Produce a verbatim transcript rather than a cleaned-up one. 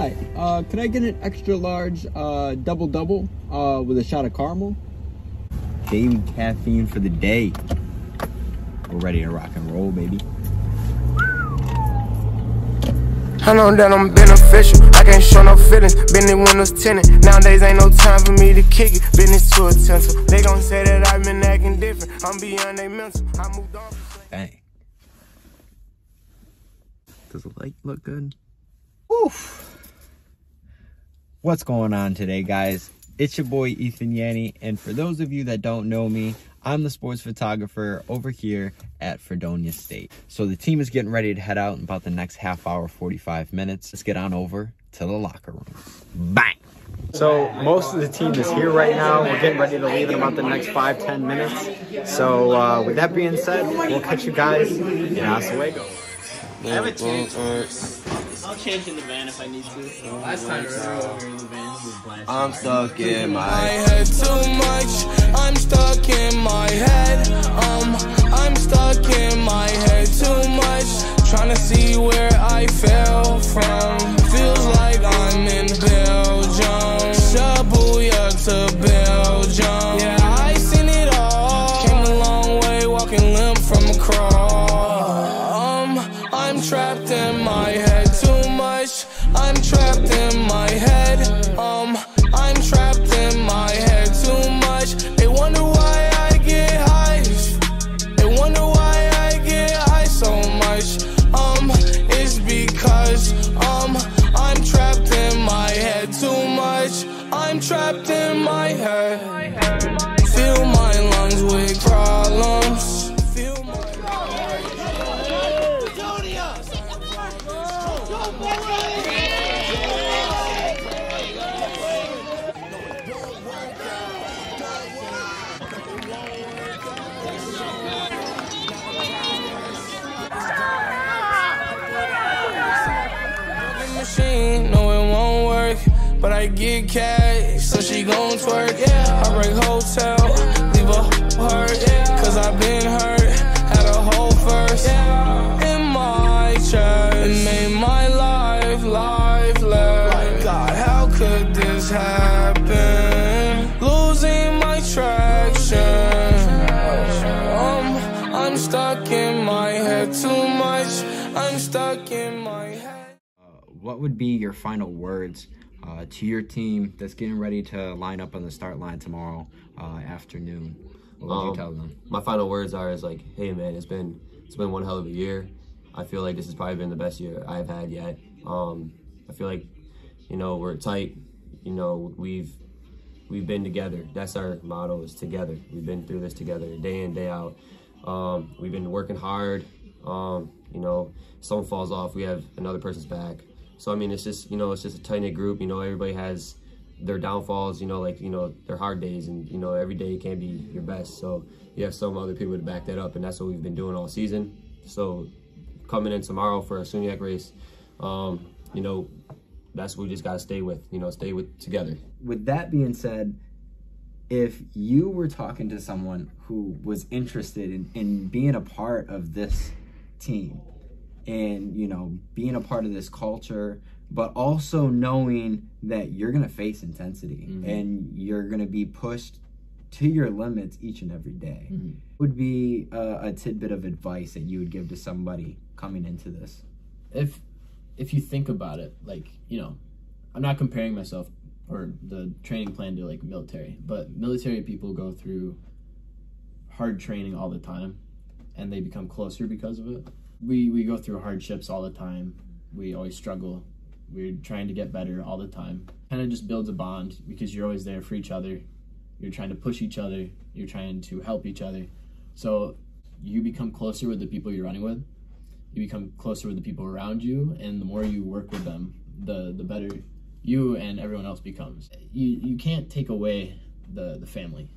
Hi, uh, could I get an extra large uh, double-double uh, with a shot of caramel? Daily caffeine for the day. We're ready to rock and roll, baby. I know that I'm beneficial, I can't show no feelings. Been in windows tinted, nowadays ain't no time for me to kick it. Business too intensive, they gon' say that I've been acting different. I'm beyond they mental, I moved on. Bang. Does the light look good? Oof. What's going on today, guys? It's your boy Ethan Yanni, and for those of you that don't know me, I'm the sports photographer over here at Fredonia State. So the team is getting ready to head out in about the next half hour, forty-five minutes. Let's get on over to the locker room. Bang! So most of the team is here right now. We're getting ready to leave in about the next five, ten minutes. So uh, with that being said, we'll catch you guys in Oswego. I have a change. I'll change in the van if I need to. Last time we were in the van, he was blasting. I'm stuck in my head too much. I'm stuck in my head. Um, I'm stuck in my head too much. Trying to see where I fell from. Feels like I'm in Belgium. Shabuya to Belgium. Yeah, I seen it all. Came a long way, walking limp from a crawl. Um, I'm trapped in my head too much. I'm trapped in my head. Um, I'm trapped in my head too much. They wonder why I get high. They wonder why I get high so much. Um, it's because um, I'm trapped in my head too much. I'm trapped in my head. Fill my lungs with problems. Fill my machine, no it won't work, but I get cash, so she gon' twerk. Yeah, I break hotel, leave a hurt, cause I been hurt, had a hole first in my chest. It made my life lifeless. Like God, how could this happen? Losing my traction. Um, I'm stuck in my head too much. I'm stuck in my head. What would be your final words uh, to your team that's getting ready to line up on the start line tomorrow uh, afternoon? What would um, you tell them? My final words are is like, hey man, it's been it's been one hell of a year. I feel like this has probably been the best year I've had yet. Um, I feel like, you know, we're tight. You know, we've we've been together. That's our motto, is together. We've been through this together, day in, day out. Um, we've been working hard. Um, you know, someone falls off, we have another person's back. So, I mean, it's just, you know, it's just a tight-knit group. You know, everybody has their downfalls, you know, like, you know, their hard days. And, you know, every day can't be your best. So, you have some other people to back that up. And that's what we've been doing all season. So, coming in tomorrow for a SUNYAC race, um, you know, that's what we just got to stay with, you know, stay with together. With that being said, if you were talking to someone who was interested in, in being a part of this team, and, you know, being a part of this culture, but also knowing that you're going to face intensity mm-hmm. and you're going to be pushed to your limits each and every day, mm-hmm. would be a, a tidbit of advice that you would give to somebody coming into this? If, if you think about it, like, you know, I'm not comparing myself or the training plan to, like, military, but military people go through hard training all the time, and they become closer because of it. We we go through hardships all the time. We always struggle. We're trying to get better all the time. Kind of just builds a bond because you're always there for each other. You're trying to push each other. You're trying to help each other. So you become closer with the people you're running with. You become closer with the people around you, and the more you work with them, the the better you and everyone else becomes. You you can't take away the the family.